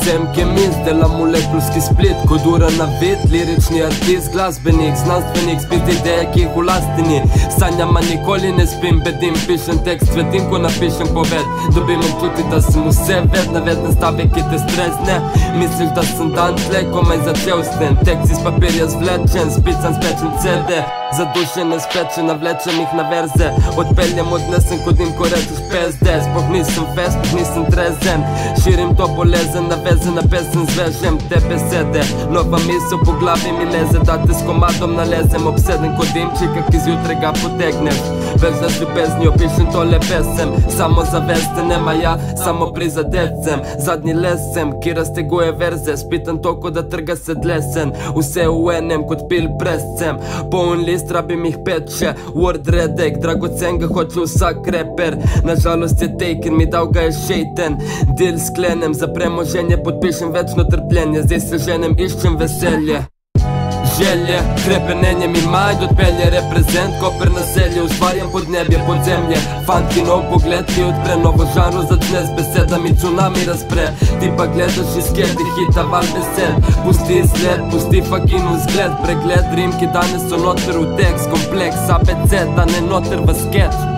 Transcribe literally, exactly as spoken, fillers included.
Sem kemist, delam molekulski split, kodura na vid, lirični artist, glasbenik, znanstvenik, spit ideje, ki jih v lastini. Sanjama nikoli ne spim, bedim, pišem tekst, svetim, ko napišem poved. Dobim občutek, da sem vse ved, navedne stavek, ki te stresne. Misliš, da sem dan tle, komaj začel snem. Tekst iz papirja zvlečen, spican, spečen C D. Zadušene, spečena, vlečem jih na verze. Odpeljem, odnesem, kodim, ko rečeš pezde. Sploh nisem fest, sploh nisem trezen. Širim to bolezen, navezen na pesem, zvežem te besede. Nova misel po glavi mi leze, da te s komadom nalezem. Obseden kot dimčika, ki zjutraj ga potegnem. Več z ljubeznijo pišem tole pesem. Samo zaveste, nema ja, samo prizadecem. Zadnji lesem, ki razteguje verze. Spitan toko, da trga se dlesen. Vse v enem, kot pil prescem. Poln list, rabim jih pet še. Word redek, dragocen ga hoče vsak reper. Nažalost je taken, mi dal ga je šejten. Deal sklenem, za premoženje podpišem večno trpljenje. Zdaj se ženem, iščem veselje. Želje, krepenenje mi mind, odpelje reprezent. Koper naselje, ustvarjam podnebje, podzemlje. Fanti nov pogled, ki odpre novo žanru. Začne s besedami, tsunami razpre. Ti pa gledaš iz skedi, hita val besed. Pusti izgled, pusti fucking vzgled. Pregled rim, ki danes so noter v tekst. Kompleks A B C, da ne noter v sketch.